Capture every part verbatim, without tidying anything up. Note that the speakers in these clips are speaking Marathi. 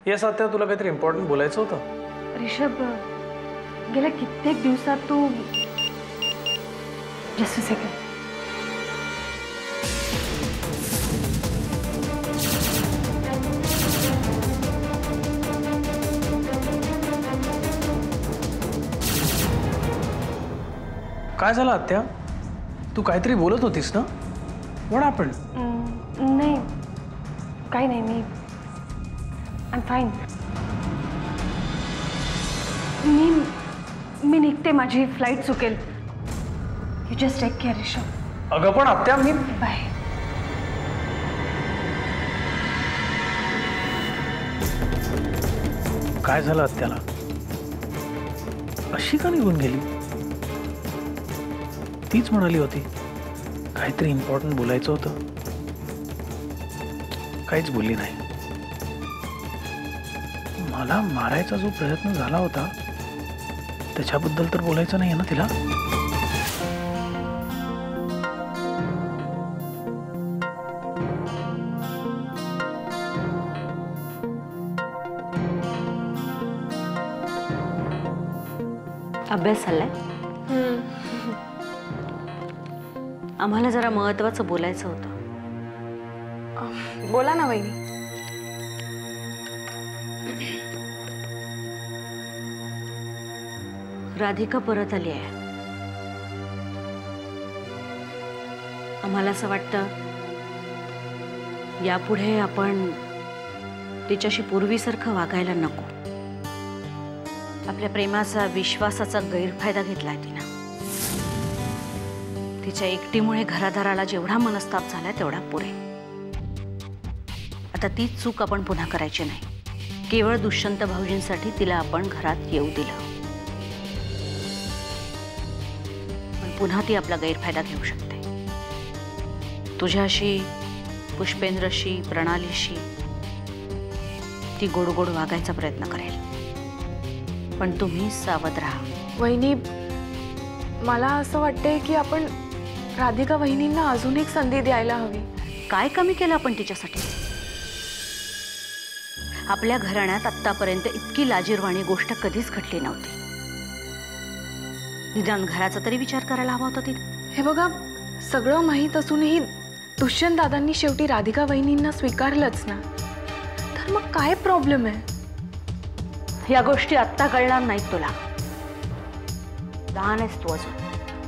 या सत्या तुला काहीतरी इम्पॉर्टंट बोलायचं होतं? ऋषभ, गेल्या कित्येक दिवसात तू जस्ट अ सेकंड काय झालं आत्या? तू काहीतरी बोलत होतीस ना? What happened? नाही, काही नाही. मी आय एम फाईन. मी मी निघते, माझी फ्लाईट चुकेल. You just take care Rishabh. अगं पण आत्या, मी बाय. काय झालं आत्याला? अशी का निघून गेली? तीच म्हणाली होती काहीतरी इम्पॉर्टंट बोलायचं होतं. काहीच बोलली नाही. मला मारायचा जो प्रयत्न झाला होता त्याच्याबद्दल तर बोलायचं नाहीये ना तिला? अभ्यास झालाय? आम्हाला जरा महत्त्वाचं बोलायचं होतं. बोला ना वहिनी. राधिका परत आली आहे. आम्हाला असं वाटतं यापुढे आपण तिच्याशी पूर्वीसारखं वागायला नको. आपल्या प्रेमाचा, विश्वासाचा गैरफायदा घेतलाय तिनं. तिच्या एकटीमुळे घरादाराला जेवढा मनस्ताप झाला तेवढा पुरे. आता तीच चूक आपण पुन्हा करायची नाही. केवळ दुष्यंत भाऊजींसाठी तिला आपण घरात येऊ दिलं, पण पुन्हा ती आपला गैरफायदा घेऊ शकते. तुझ्याशी, पुष्पेंद्रशी, प्रणालीशी ती गोड गोड वागायचा प्रयत्न करेल, पण तुम्ही सावध राहा. वहिनी, मला असं वाटतंय की आपण राधिका वहिनींना अजून एक संधी द्यायला हवी. काय कमी केलं आपण तिच्यासाठी? आपल्या घराण्यात आत्तापर्यंत इतकी लाजिरवाणी गोष्ट कधीच घडली नव्हती. निदान घराचा तरी विचार करायला हवा होता तिने. हे बघा, सगळं माहीत असूनही दुष्यंत दादांनी शेवटी राधिका वहिनींना स्वीकारलंच ना, तर मग काय प्रॉब्लेम आहे? या गोष्टी आत्ता कळणार नाहीत तुला. लहान आहेस तू अजून.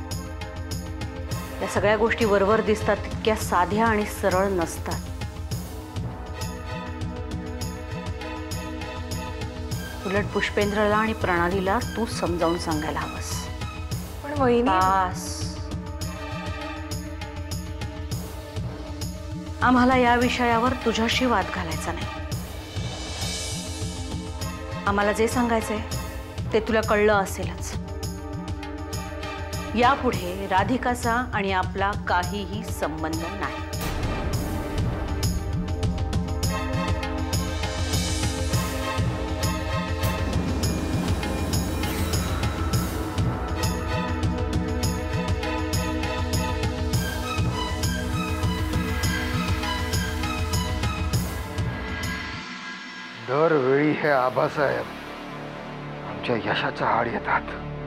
या सगळ्या गोष्टी वरवर दिसतात तितक्या साध्या आणि सरळ नसतात. उलट पुष्पेंद्रला आणि प्रणालीला तू समजावून सांगायला हवंस. पण वहिनी, बस. आम्हाला या विषयावर तुझ्याशी वाद घालायचा नाही. आम्हाला जे सांगायचंय ते तुला कळलं असेलच. यापुढे राधिकाचा आणि आपला काहीही संबंध नाही. दरवेळी हे आबासाहेब आमच्या यशाचा आड येतात.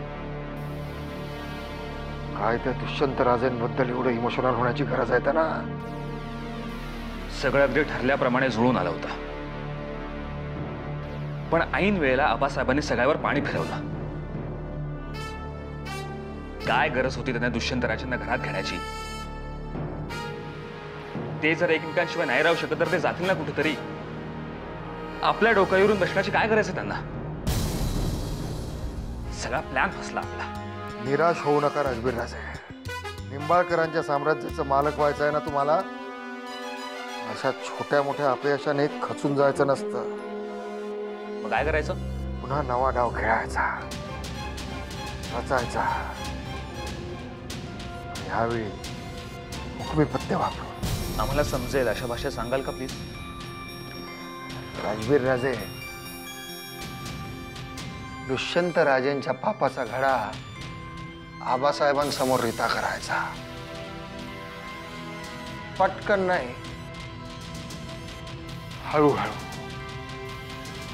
काय त्या दुष्यंत राजेंबद्दल एवढं इमोशनल होण्याची गरज आहे ना? सगळं अगदी ठरल्याप्रमाणे जुळून आला होता, पण ऐन वेळेला आबासाहेबांनी सगळ्यावर पाणी फिरवलं. काय गरज होती त्यांना दुष्यंत राजेंना घरात घेण्याची? ते जर एकमेकांशिवाय नाही राहू शकत तर ते जातील ना कुठेतरी. आपल्या डोक्यावरून बसण्याची काय गरज आहे त्यांना? सगळा प्लॅन फसला आपला. निराश होऊ नका राजबीर राजे. निंबाळकरांच्या साम्राज्याचं मालक व्हायचं आहे ना तुम्हाला? अशा छोट्या मोठ्या अपयशाने खचून जायचं नसतं. मग काय करायचं? पुन्हा नवा डाव खेळायचा, रचायचा. ह्यावेळी हुकमी पत्ते वापरून. आम्हाला समजेल अशा भाषेत सांगाल का प्लीज? राजबीर राजे, दुष्यंत राजेंच्या पापाचा घडा आबासाहेबांसमोर रिता करायचा. पटकन नाही, हळूहळू.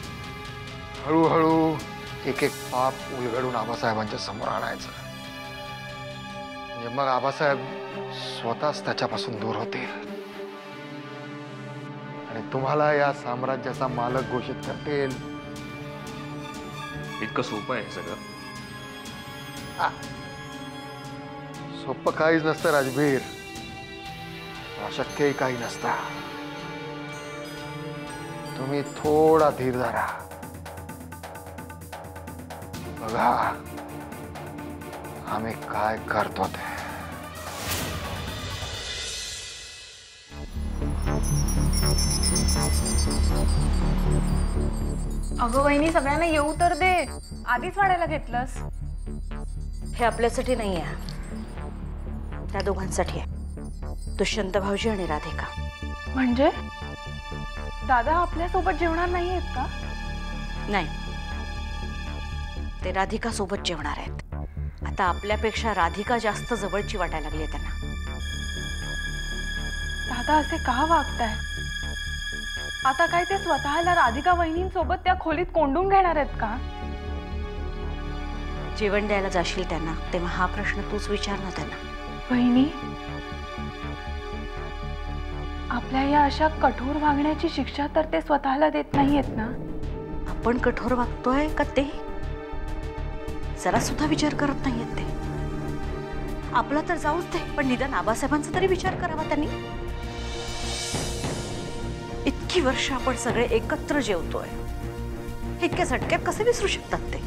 हळूहळू एक एक पाप उलगडून आबासाहेबांच्या समोर आणायचं, म्हणजे मग आबासाहेब स्वतःच त्याच्यापासून दूर होतील आणि तुम्हाला या साम्राज्याचा मालक घोषित करतील. इतकं सोपं आहे हे सगळं? सोपं काहीच नसतं राजबीर, अशक्यही काही नसतं. तुम्ही थोडा धीर धरा, बघा आम्ही काय करतो ते. अगं वहिनी, सगळ्यांना येऊ तर दे, आधीच वाढायला घेतलंस. हे आपल्यासाठी नाही आहे, त्या दोघांसाठी आहे, दुष्यंत भाऊजी आणि राधिका. म्हणजे दादा आपल्या सोबत जेवणार नाही आहेत का? नाही, ते राधिका सोबत जेवणार आहेत. आता आपल्यापेक्षा राधिका जास्त जवळची वाटायला लागली आहे त्यांना. दादा असे का वागताय? आता काय ते स्वतःला राधिका वहिनींसोबत त्या खोलीत कोंडून घेणार आहेत का? जेवण द्यायला जाशील त्यांना तेव्हा हा प्रश्न तूच विचार ना त्यांना. वहिनी, आपल्या या अशा कठोर वागण्याची शिक्षा तर ते स्वतःला देत नाहीयेत ना? आपण कठोर वागतोय का ते जरा सुद्धा विचार करत नाहीयेत. ते आपला तर जाऊच दे, पण निदान आबासाहेबांचा तरी विचार करावा त्यांनी. इतकी वर्ष आपण सगळे एकत्र जेवतोय, इतक्या झटक्यात कसे विसरू शकतात ते?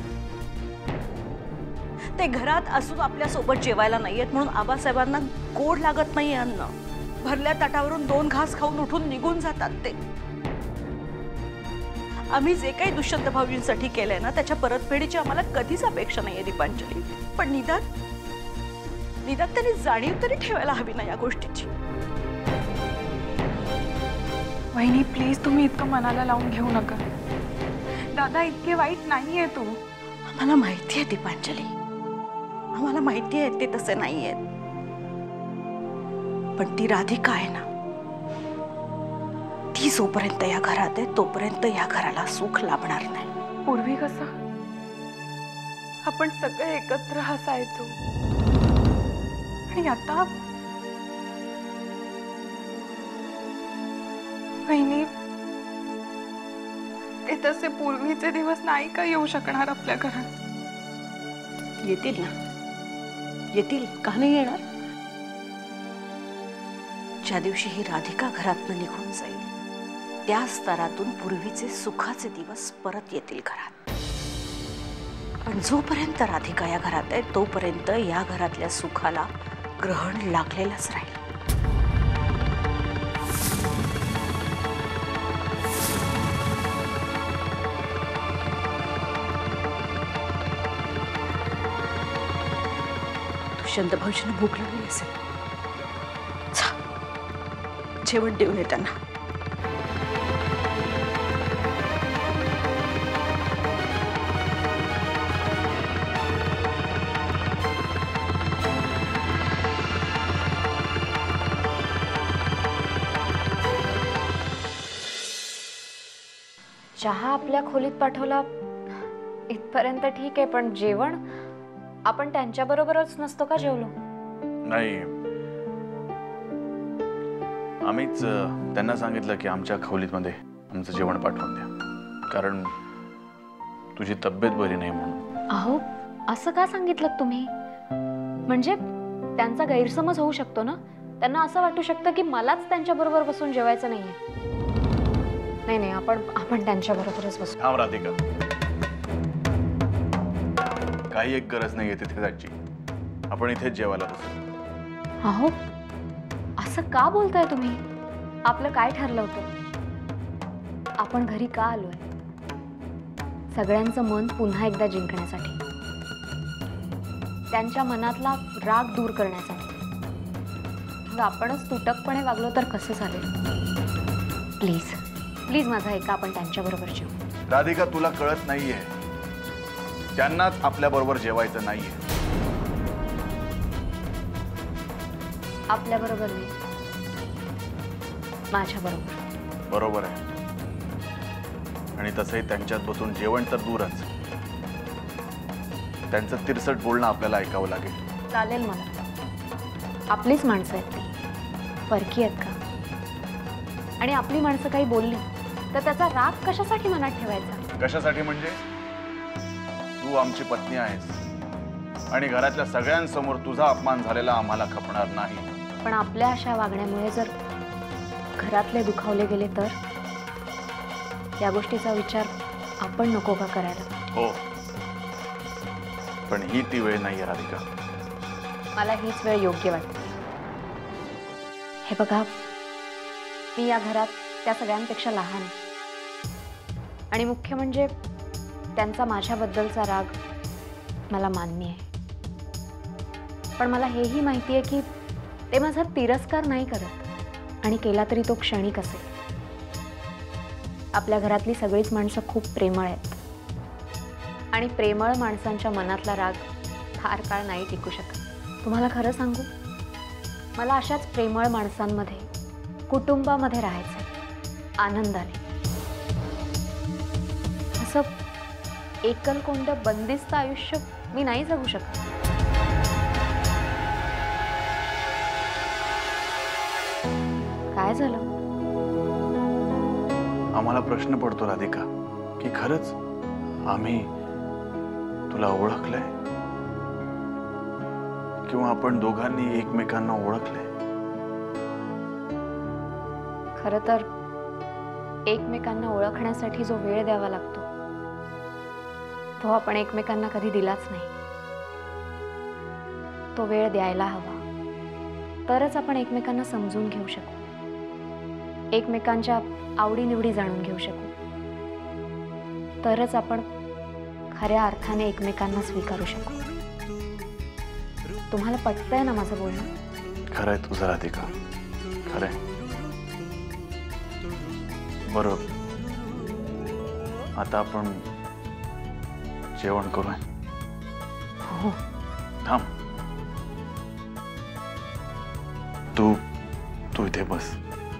ते घरात असून आपल्या सोबत जेवायला नाहीयेत म्हणून आबासाहेबांना गोड लागत नाही अन्न. भरल्या ताटावरून दोन घास खाऊन उठून निघून जातात ते. आम्ही जे काही दुष्यंत भाऊजींसाठी केलंय ना, त्याच्या परतफेडीची आम्हाला कधीच अपेक्षा नाहीये दीपांजली. पण निदान निदान त्यांनी जाणीव तरी ठेवायला हवी ना या गोष्टीची. वहिनी प्लीज, तुम्ही इतकं मनाला लावून घेऊ नका. दादा इतके वाईट नाहीये तू. आम्हाला माहिती आहे दीपांजली, आम्हाला माहिती आहे ते तसे नाही आहेत. पण ती राधिका आहे ना, ती जोपर्यंत या घरात आहे तोपर्यंत या घराला सुख लाभणार नाही. पूर्वी कसं आपण सगळे एकत्र हसायचो, आणि आता वहिनी, ते तसे पूर्वीचे दिवस नाही का येऊ शकणार आपल्या घरात? येतील ना, येतील, का नाही येणार? ज्या दिवशी ही राधिका घरातून निघून जाईल त्या स्तरातून पूर्वीचे सुखाचे दिवस परत येतील घरात. पण जोपर्यंत राधिका या घरात आहे तोपर्यंत या घरातल्या सुखाला ग्रहण लागलेलंच राहील. दुष्यंत भाऊजींना भूक लागली असेल, जेवण देऊन ये त्यांना. चहा आपल्या खोलीत पाठवला इथपर्यंत ठीक आहे, पण जेवण आपण त्यांच्या बरोबरच नसतो का जेवलो? नाही, आम्हीच त्यांना सांगितलं की आमच्या खोलीमध्ये आमचं जेवण पाठवून द्या, कारण तुझी तब्येत बरी नाही म्हणून. अहो, असं का सांगितलं तुम्ही? म्हणजे त्यांचा गैरसमज होऊ शकतो ना. त्यांना असं वाटू शकतं की मलाच त्यांच्या बरोबर बसून जेवायचं नाहीये. नाही नाही, आपण आपण त्यांच्या बरोबरच बसू. थांब राधिका, काही एक गरज नाहीये तिथे जायची, आपण इथेच जेवायला बसू. अहो, असं का बोलताय तुम्ही? आपलं काय ठरलं होतं? आपण घरी का आलोय? सगळ्यांचं मन पुन्हा एकदा जिंकण्यासाठी, त्यांच्या मनातला राग दूर करण्यासाठी. मग आपणच तुटकपणे वागलो तर कसं चालेल? प्लीज प्लीज माझा ऐका, आपण त्यांच्याबरोबर जेवू. राधिका, तुला कळत नाहीये, त्यांनाच आपल्या बरोबर जेवायचं नाहीये. आपल्या बरोबर नाही, माझ्या बरोबर. बरोबर आहे, आणि तसंही त्यांच्यात बसून जेवण तर दूरच, त्यांचं तिरसट बोलणं आपल्याला ऐकावं लागेल. चालेल मला. आपलीच माणसं आहेत ती, परकी आहेत का? आणि आपली माणसं काही बोलली तर त्याचा राग कशासाठी मनात ठेवायचा? कशासाठी म्हणजे तू आमची पत्नी आहेस आणि घरातल्या सगळ्यांसमोर तुझा अपमान झालेला आम्हाला खपणार नाही. पण आपल्या अशा वागण्यामुळे जर घरातले दुखावले गेले तर या गोष्टीचा विचार आपण नको का करायला? हो, पण ही ती वेळ नाही राधिका. मला हीच वेळ योग्य वाटते. हे बघा, मी या घरात त्या सगळ्यांपेक्षा लहान आहे आणि मुख्य म्हणजे त्यांचा माझ्याबद्दलचा राग मला मान्य आहे. पण मला हेही माहिती आहे की ते माझा तिरस्कार नाही करत आणि केला तरी तो क्षणिक असेल. आपल्या घरातली सगळीच माणसं खूप प्रेमळ आहेत आणि प्रेमळ माणसांच्या मनातला राग फार काळ नाही टिकू शकत. तुम्हाला खरं सांगू, मला अशाच प्रेमळ माणसांमध्ये कुटुंबामध्ये राहायचं आनंदाने. असं एकलकोंड बंदिस्त आयुष्य मी नाही जगू शकत. काय झालं? आम्हाला प्रश्न पडतो राधिका की खरंच आम्ही तुला ओळखलंय किंवा आपण दोघांनी एकमेकांना ओळखलंय? खरं तर एकमेकांना ओळखण्यासाठी जो वेळ द्यावा लागतो तो आपण एकमेकांना कधी दिलाच नाही. तो वेळ द्यायला हवा, तरच आपण एकमेकांना समजून घेऊ शकू, एकमेकांच्या आवडीनिवडी जाणून घेऊ शकू, तरच आपण खऱ्या अर्थाने एकमेकांना स्वीकारू शकू. तुम्हाला पटतंय ना माझं बोलणं? खरंय तुझं राधिका, खरंय. बरोबर, आता आपण जेवण करूया. हो. थांब, तू तू इथे बस.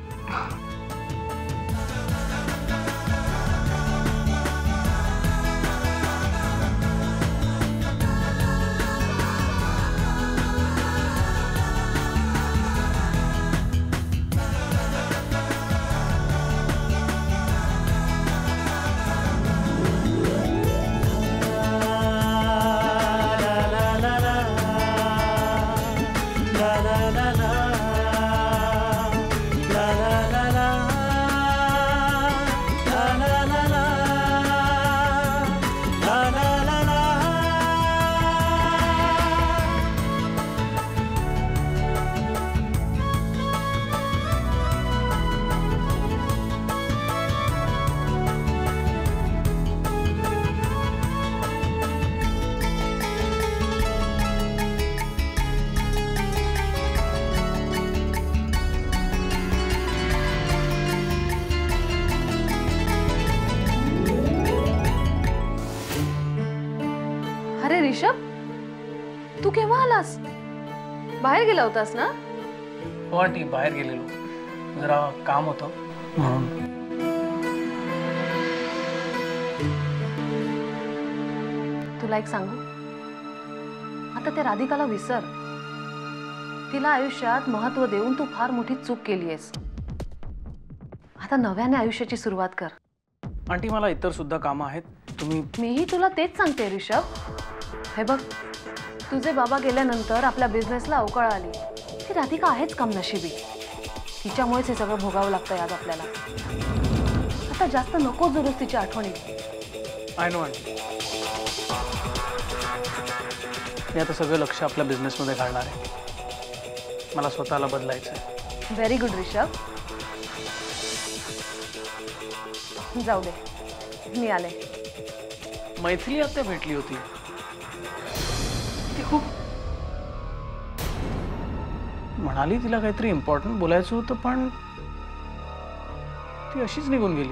अरे ऋषभ, तू केव्हा आलास? बाहेर गेला होतास ना? हो आंटी, बाहेर गेलेलो, जरा काम होतं म्हणून. तुला एक सांगू, आता त्या राधिकाला विसर. तिला आयुष्यात महत्व देऊन तू फार मोठी चूक केली आहेस. आता नव्याने आयुष्याची सुरुवात कर. आंटी, मला इतर सुद्धा कामं आहेत. तुम्ही मीही तुला तेच सांगते ऋषभ. हे बघ, तुझे बाबा गेल्यानंतर आपल्या बिझनेसला अवकळ आली. ती राधिका आहेच कम नशिबी. तिच्यामुळेच हे सगळं भोगावं लागतं याद आपल्याला. आता जास्त नको जरूस तिची आठवणी. आय नो आंटी, मी आता सगळं लक्ष आपल्या बिझनेसमध्ये घालणार आहे. मला स्वतःला बदलायचं आहे. Very good Rishabh. जाऊ दे, मी आले. मैथिली आत्या भेटली होती. ती खूप म्हणाली तिला काहीतरी इम्पॉर्टंट बोलायचं होतं, पण ती अशीच निघून गेली.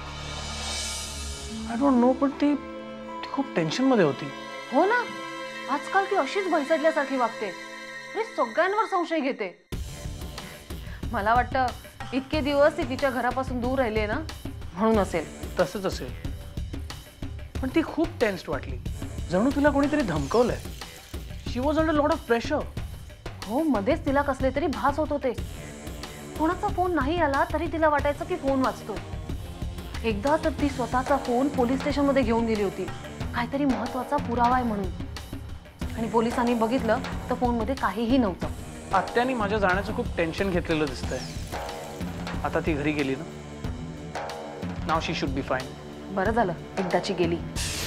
आय डोंट नो, पण ती ती खूप टेन्शनमध्ये होती. हो ना, आजकाल ती अशीच भैसडल्यासारखी वागते. अरे सगळ्यांवर संशय घेते. मला वाटतं इतके दिवस ती तिच्या घरापासून दूर राहिली ना, म्हणून असेल. तसंच असेल, पण ती खूप टेन्स्ड वाटली, जणू तुला कोणीतरी धमकवलंय. She was under lot of pressure. हो, मध्येच तिला कसले तरी भास होत होते. कोणाचा फोन नाही आला तरी तिला वाटायचं की फोन वाजतोय. एकदा तर ती स्वतःचा फोन पोलीस स्टेशनमध्ये घेऊन गेली होती, काहीतरी महत्वाचा पुरावा आहे म्हणून. आणि पोलिसांनी बघितलं तर फोनमध्ये काहीही नव्हतं. आत्याने माझ्या जाण्याचं खूप टेन्शन घेतलेलं दिसतंय. आता ती घरी गेली ना, now she should be fine. बरं झालं एकदाची गेली.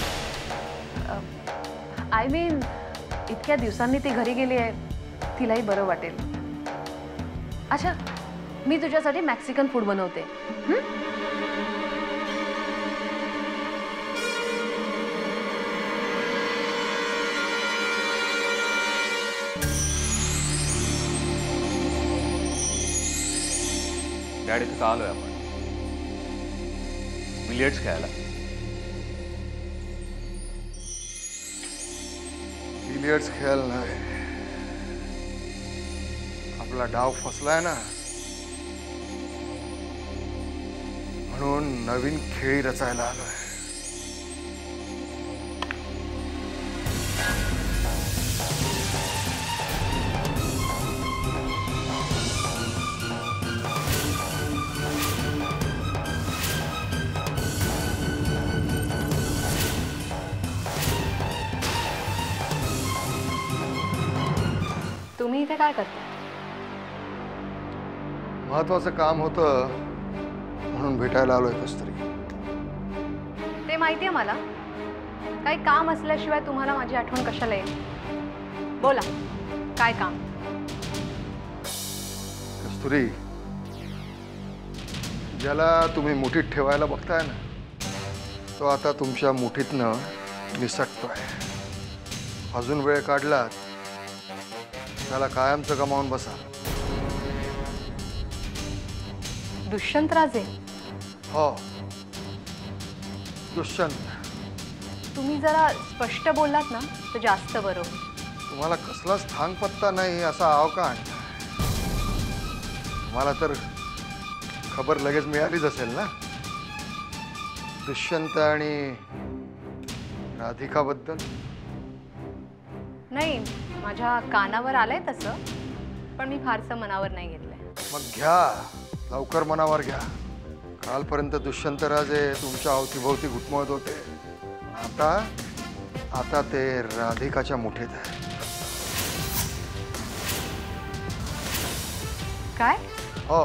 आय मीन इतक्या दिवसांनी ती घरी गेली आहे, तिलाही बरं वाटेल. अच्छा, मी तुझ्यासाठी मॅक्सिकन फूड बनवते. डॅड, इथं का आलोय आपण? बिलियर्ड्स खेळायला? बिलियर्ड्स खेळ नाही, आपला डाव फसलाय ना, म्हणून नवीन खेळी रचायला आलोय. तुम्ही इथे काय करता? महत्वाचं काम होतं म्हणून भेटायला आलोय कस्तुरी. ते माहितीये मला. काही काम असल्याशिवाय तुम्हाला माझी आठवण कशाला येईल? बोला, काय काम? कस्तुरी, ज्याला तुम्ही मुठीत ठेवायला बघताय ना, तो आता तुमच्या मुठीतनं निसटतोय. अजून वेळ काढलात त्याला कायमचं गमावून बसा. दुष्यंत राजे? हो, दुष्यंत. तुम्ही जरा स्पष्ट बोललात ना तर जास्त बरं होईल. तुम्हाला कसलाच थांग पत्ता नाही असा अवकाण. तुम्हाला तर खबर लगेच मिळालीच असेल ना दुष्यंत आणि राधिकाबद्दल. नाही, माझ्या कानावर आलंय तसं, पण मी फारसं मनावर नाही घेतलंय. मग घ्या, लवकर मनावर घ्या. कालपर्यंत दुष्यंत राजे तुमच्या अवतीभोवती घुटमळत होते, आता आता ते राधिकाच्या मुठीत आहे. काय? हो,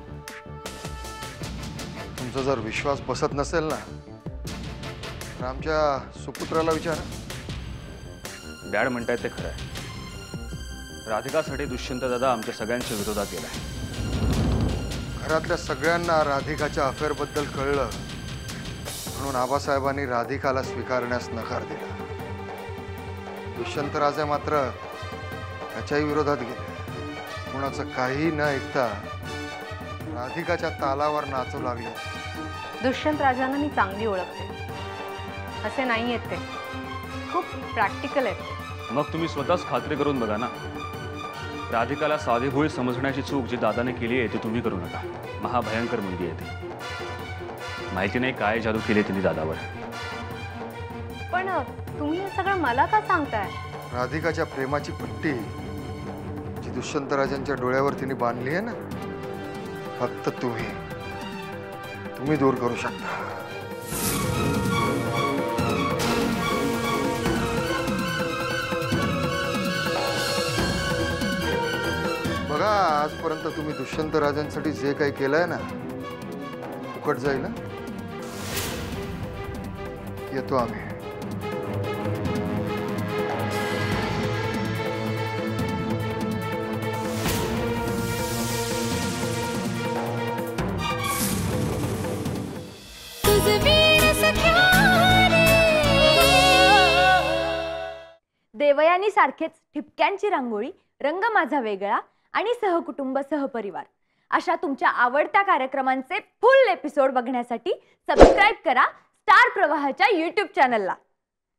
तुमचा जर विश्वास बसत नसेल ना तर आमच्या सुपुत्राला विचारा. डॅड म्हणतायत ते खरं आहे. राधिकासाठी दुष्यंत दादा आमच्या सगळ्यांच्या विरोधात गेलाय. घरातल्या सगळ्यांना राधिकाच्या अफेअरबद्दल कळलं म्हणून आबासाहेबांनी राधिकाला स्वीकारण्यास नकार दिला. दुष्यंत राजे मात्र त्याच्याही विरोधात गेले. कुणाचं काही न ऐकता राधिकाच्या तालावर नाचू लागले. दुष्यंत राजांना मी चांगली ओळखते, असे नाही आहेत ते. खूप प्रॅक्टिकल आहेत. मग तुम्ही स्वतःच खात्री करून बघा ना. राधिकाला साधीभोळी समजण्याची चूक जी दादाने केली आहे ती तुम्ही करू नका. महाभयंकर मुलगी आहे ती. माहिती नाही काय जादू केली तिने दादावर. पण तुम्ही हे सगळं मला का सांगताय? राधिकाच्या प्रेमाची पट्टी जी दुष्यंत राजांच्या डोळ्यावर तिने बांधली आहे ना, फक्त तुम्ही तुम्ही दूर करू शकता. बघा, आजपर्यंत तुम्ही दुष्यंत राजांसाठी जे काही केलंय ना फुकट जाईल ना. येतो आम्ही. देवयानी सारखेच ठिपक्यांची रांगोळी, रंग माझा वेगळा आणि सहकुटुंब सहपरिवार अशा तुमच्या आवडत्या कार्यक्रमांचे फुल एपिसोड बघण्यासाठी सबस्क्राईब करा स्टार प्रवाहाच्या यूट्यूब चॅनलला.